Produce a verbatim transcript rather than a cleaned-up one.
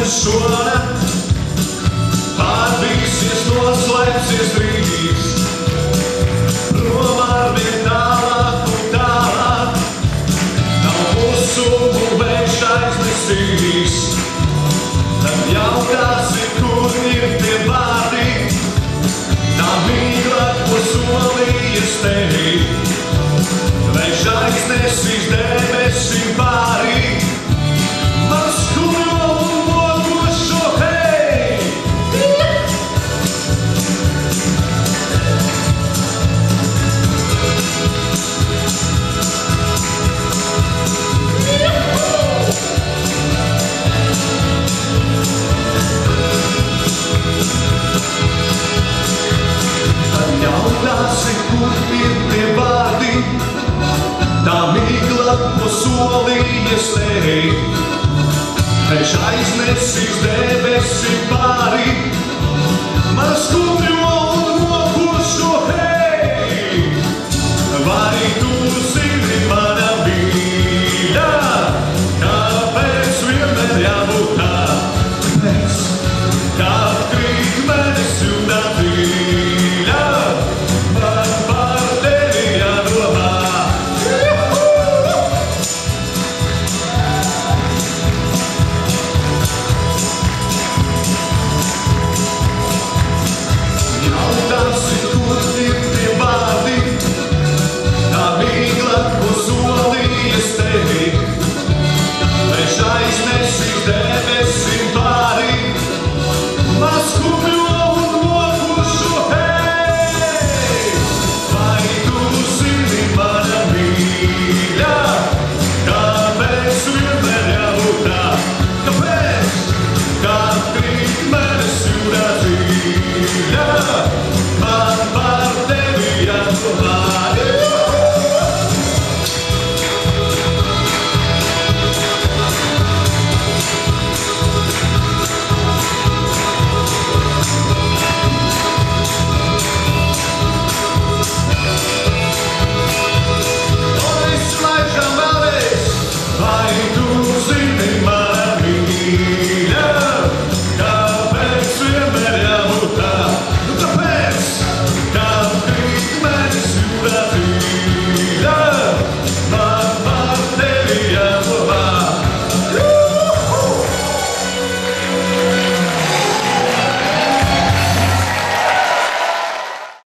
šonakt, pārbīsies noslēpsies drīz, prom arvien tālāk un tālāk, nav mūsu būvēš aiznesīs. Tad jautāsi, kur ir tie vārdi, tā mīkla, ko solījies tevi, vējš aiznesīs debesim pāri. Jautāsi, kur ir tie vārdi, tā mīkla, ko solījies tevi, vējš aiznesīs debesim pāri, man skumju